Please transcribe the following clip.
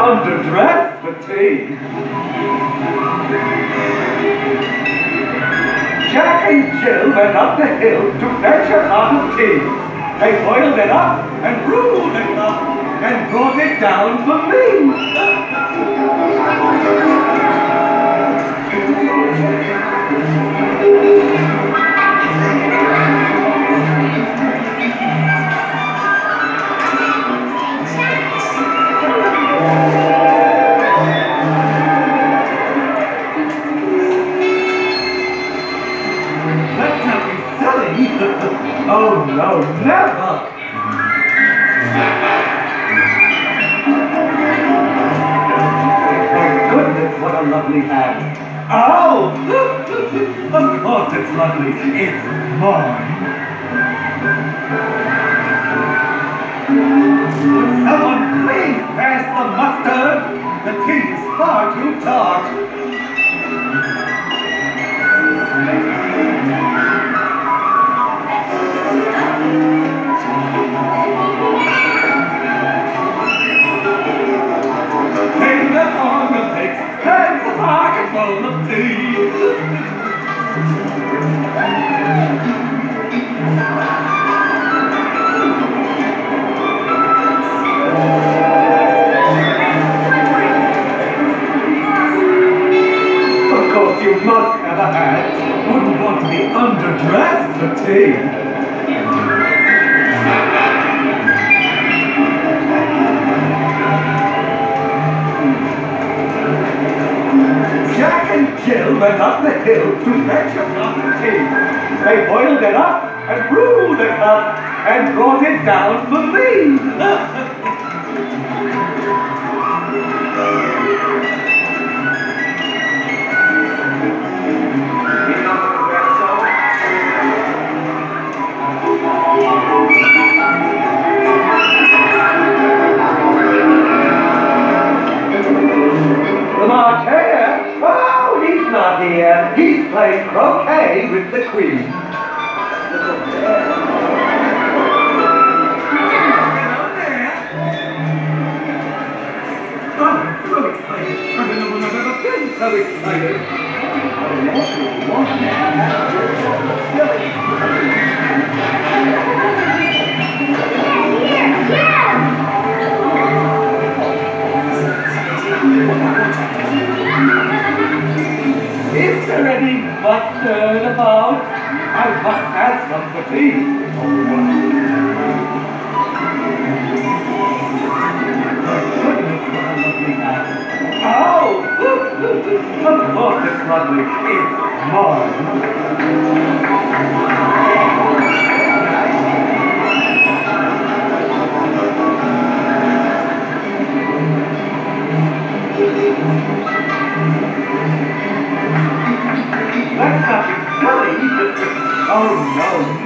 underdressed for tea. Jack and Jill went up the hill to fetch a pot of tea. They boiled it up and brewed it up and brought it down for me. Oh no, never! My goodness, what a lovely hand. Oh! Of course it's lovely. It's mine. Would someone please pass the mustard? The tea is far too tart. Full of tea. Of course you must have a hat. Wouldn't want to be underdressed for tea. Jack and Jill went up the hill to fetch a pot of tea. They boiled it up and brewed it up and brought it down for me. Here, he's playing croquet with the Queen. Oh, I'm so excited. I don't know when I've ever been so excited. Is there any mustard about? I must have some for tea. Goodness, what a lovely hat. Oh! Of course it's lovely. It's mine. That's not silly. Oh no,